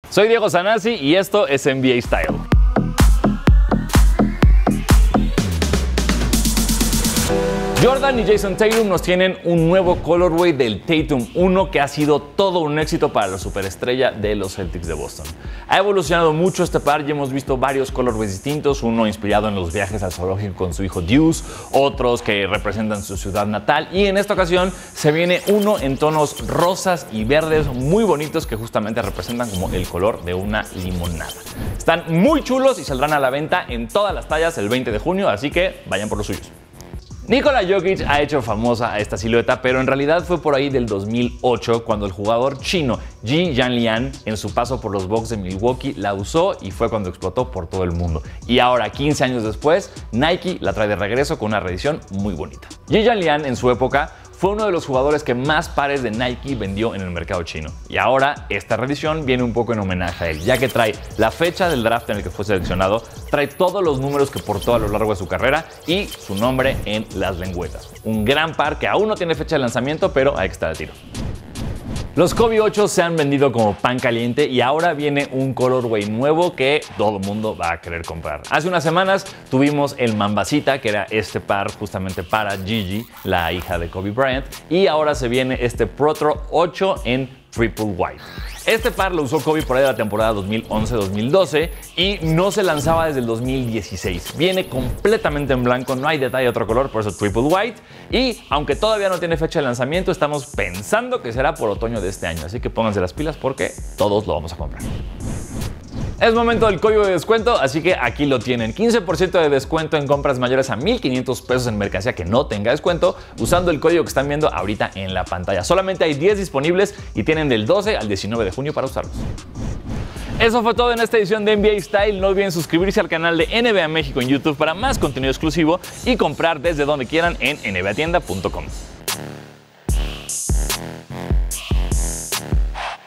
Soy Diego Sanasi y esto es NBA Style. Jordan y Jason Tatum nos tienen un nuevo colorway del Tatum 1 que ha sido todo un éxito para la superestrella de los Celtics de Boston. Ha evolucionado mucho este par y hemos visto varios colorways distintos, uno inspirado en los viajes al zoológico con su hijo Deuce, otros que representan su ciudad natal y en esta ocasión se viene uno en tonos rosas y verdes muy bonitos que justamente representan como el color de una limonada. Están muy chulos y saldrán a la venta en todas las tallas el 20 de junio, así que vayan por los suyos. Nikola Jokic ha hecho famosa a esta silueta, pero en realidad fue por ahí del 2008 cuando el jugador chino Ji Yanlian, en su paso por los Bucks de Milwaukee, la usó y fue cuando explotó por todo el mundo. Y ahora, 15 años después, Nike la trae de regreso con una reedición muy bonita. Ji Yanlian, en su época, fue uno de los jugadores que más pares de Nike vendió en el mercado chino. Y ahora esta reedición viene un poco en homenaje a él, ya que trae la fecha del draft en el que fue seleccionado, trae todos los números que portó a lo largo de su carrera y su nombre en las lengüetas. Un gran par que aún no tiene fecha de lanzamiento, pero hay que estar al tiro. Los Kobe 8 se han vendido como pan caliente y ahora viene un colorway nuevo que todo el mundo va a querer comprar. Hace unas semanas tuvimos el Mambacita, que era este par justamente para Gigi, la hija de Kobe Bryant, y ahora se viene este Protro 8 en Triple White. Este par lo usó Kobe por ahí de la temporada 2011-2012 y no se lanzaba desde el 2016. Viene completamente en blanco, no hay detalle de otro color, por eso Triple White. Y aunque todavía no tiene fecha de lanzamiento, estamos pensando que será por otoño de este año. Así que pónganse las pilas porque todos lo vamos a comprar. Es momento del código de descuento, así que aquí lo tienen. 15% de descuento en compras mayores a $1,500 en mercancía que no tenga descuento, usando el código que están viendo ahorita en la pantalla. Solamente hay 10 disponibles y tienen del 12 al 19 de junio para usarlos. Eso fue todo en esta edición de NBA Style. No olviden suscribirse al canal de NBA México en YouTube para más contenido exclusivo y comprar desde donde quieran en nbatienda.com.